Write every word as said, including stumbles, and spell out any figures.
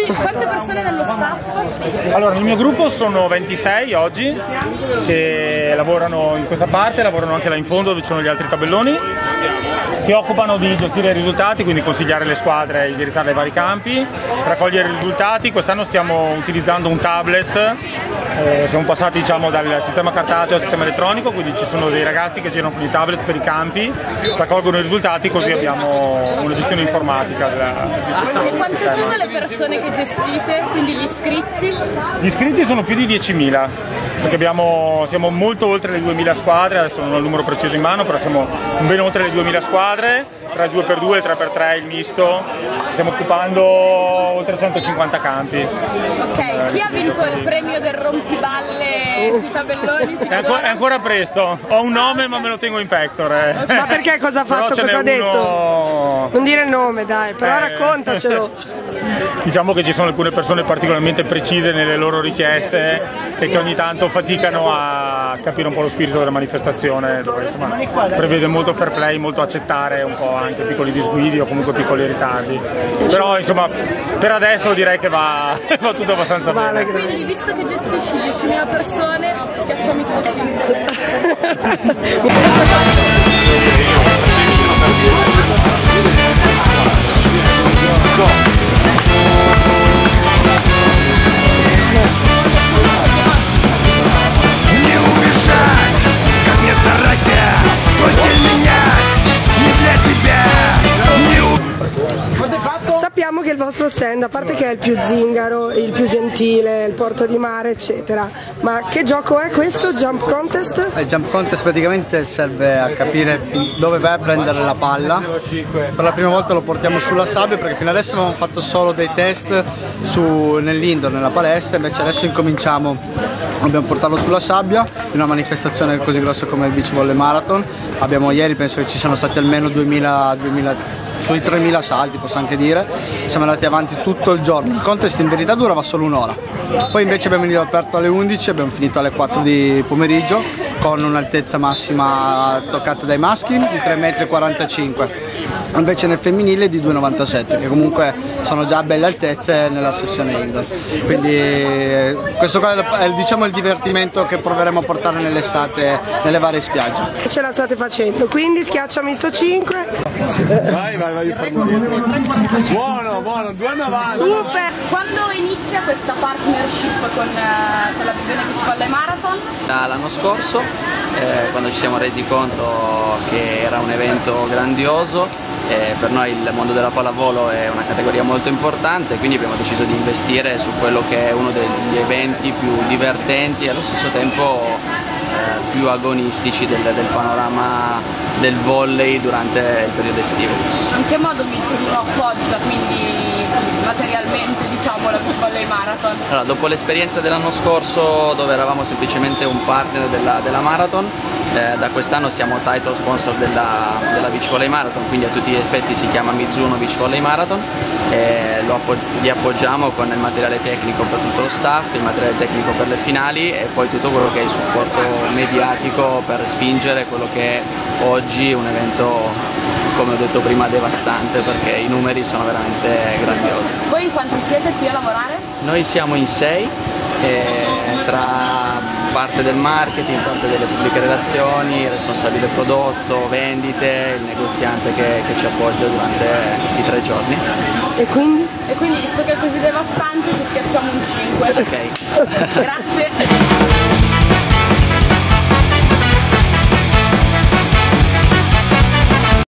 quante persone nello staff? Allora, nel mio gruppo sono ventisei oggi che lavorano in questa parte, lavorano anche là in fondo dove ci sono gli altri tabelloni. Si occupano di gestire i risultati, quindi consigliare le squadre, indirizzarle ai vari campi, raccogliere i risultati. Quest'anno stiamo utilizzando un tablet, eh, siamo passati diciamo, dal sistema cartaceo al sistema elettronico, quindi ci sono dei ragazzi che girano con i tablet per i campi, raccolgono i risultati, così abbiamo una gestione informatica. Della... E quante sono le persone che gestite, quindi gli iscritti? Gli iscritti sono più di diecimila, perché abbiamo, siamo molto oltre le duemila squadre, adesso non ho il numero preciso in mano, però siamo ben oltre le duemila squadre, tra il due per due, il tre per tre, il misto, stiamo occupando oltre centocinquanta campi. Ok, chi ha vinto il premio del rompiballe sui tabelloni? È ancora, è ancora presto, ho un nome ma me lo tengo in pectore. Eh. Ma perché cosa ha fatto, cosa ha detto? Uno... Non dire il nome dai, però eh. raccontacelo. Diciamo che ci sono alcune persone particolarmente precise nelle loro richieste e che ogni tanto faticano a capire un po' lo spirito della manifestazione, dove insomma, prevede molto fair play, molto accettare un po' anche piccoli disguidi o comunque piccoli ritardi. Però insomma per adesso direi che va, va tutto abbastanza bene. Quindi visto che gestisci diecimila persone, schiacciami sto cinque. Не убежать, как не старайся, свой стиль менять, не для тебя. Sappiamo che il vostro stand, a parte che è il più zingaro, il più gentile, il porto di mare eccetera, ma che gioco è questo? Jump Contest? Il Jump Contest praticamente serve a capire dove vai a prendere la palla. Per la prima volta lo portiamo sulla sabbia perché fino adesso avevamo fatto solo dei test nell'indoor, nella palestra, invece adesso incominciamo, dobbiamo portarlo sulla sabbia in una manifestazione così grossa come il Beach Volley Marathon. Abbiamo ieri, penso che ci siano stati almeno duemila, duemila sui tremila salti, posso anche dire. Siamo andati avanti tutto il giorno. Il contest in verità durava solo un'ora, poi invece abbiamo aperto alle undici, abbiamo finito alle quattro di pomeriggio con un'altezza massima toccata dai maschi di tre virgola quarantacinque metri, invece nel femminile di due virgola novantasette, che comunque sono già belle altezze nella sessione indoor. Quindi questo qua è diciamo il divertimento che proveremo a portare nell'estate nelle varie spiagge. Ce la state facendo, quindi schiacciami sto cinque. Vai, vai, vai, buono, buono, due virgola novanta. Super! Quando inizia questa partnership con, eh, con la Vivione Beach Volley Marathon? L'anno scorso, eh, quando ci siamo resi conto che era un evento grandioso, eh, per noi il mondo della pallavolo è una categoria molto importante, quindi abbiamo deciso di investire su quello che è uno degli eventi più divertenti e allo stesso tempo eh, più agonistici del, del panorama del volley durante il periodo estivo. In che modo Mizuno appoggia quindi materialmente diciamo la Beach Volley Marathon? Allora, dopo l'esperienza dell'anno scorso dove eravamo semplicemente un partner della, della Marathon, eh, da quest'anno siamo title sponsor della, della Beach Volley Marathon, quindi a tutti gli effetti si chiama Mizuno Beach Volley Marathon. E lo appog li appoggiamo con il materiale tecnico per tutto lo staff, il materiale tecnico per le finali e poi tutto quello che è il supporto mediatico per spingere quello che è oggi un evento, come ho detto prima, devastante, perché i numeri sono veramente grandiosi. Voi in quanti siete qui a lavorare? Noi siamo in sei, eh, tra parte del marketing, parte delle pubbliche relazioni, responsabile prodotto, vendite, il negoziante che, che ci appoggia durante i tre giorni. E quindi? E quindi visto che è così devastante ti schiacciamo un cinque. Ok. Grazie.